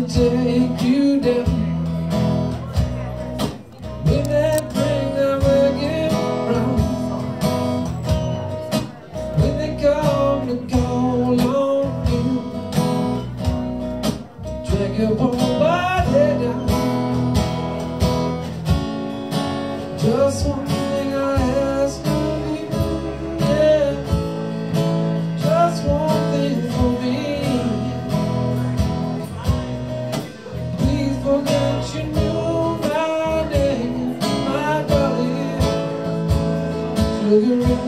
take you down. When that bring that wagon round, when they come to call on you, drag your poor body down. Just one thing I ask of you, yeah. Just one thing for me. Please forget you knew my name, my darling. Sugar Ray.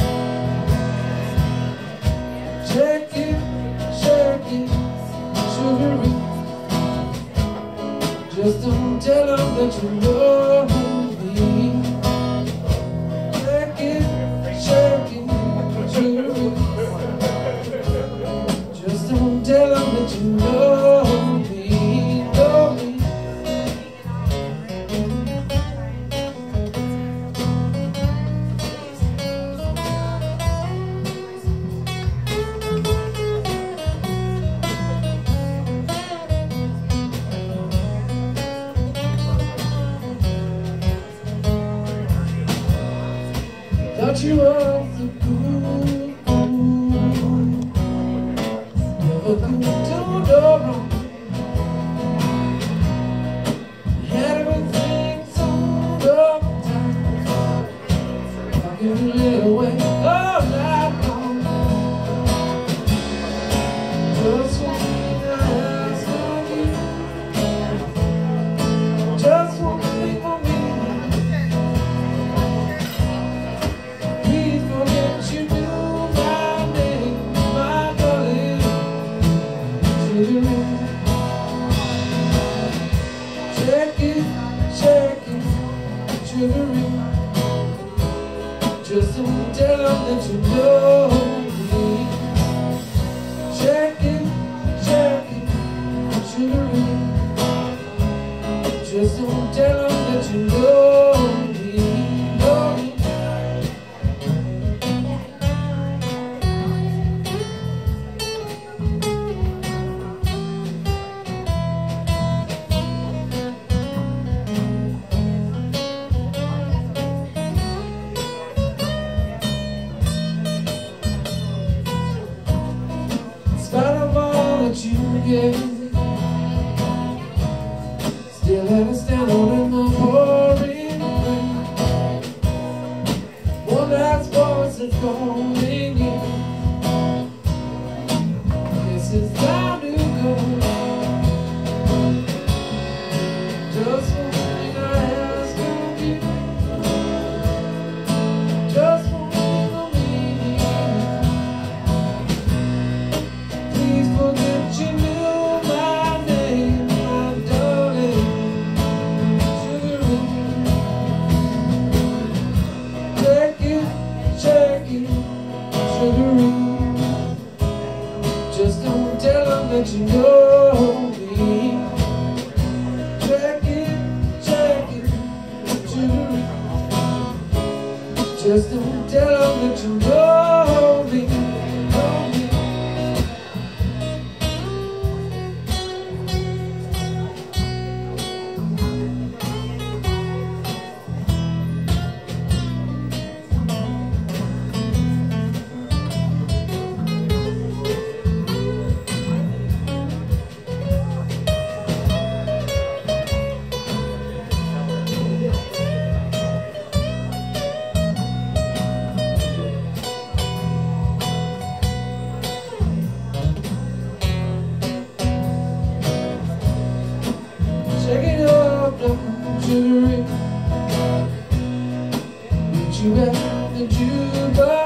Shake it, Sugar Ray. Just don't tell them that you know me. Shake it, Sugar Ray. Just don't tell them that you know me, know me. Thought you were the good, never could do no wrong. Had everything so time, I can lay away all night long. Just one thing I ask of you, just one thing for me. Please forget you knew my name, my darling. Sugar Ray. Shake it, Sugar Ray. Just don't tell them that you know me. Shake it, Sugar Ray. Just don't tell them that you know me, know me. In spite of all that you gave, still had to stand on in the pouring rain. One last voice that's calling you. This is time to go. Just one thing I ask of you, just one thing for me. Please forget you knew my name, my darling. Sugar Ray. Shake it, Sugar Ray. Just don't tell them that you know me. Shake it, Sugar Ray. Just don't tell them that you know me, know me. Shake it up, Sugar Ray. Meet you at the jukebox.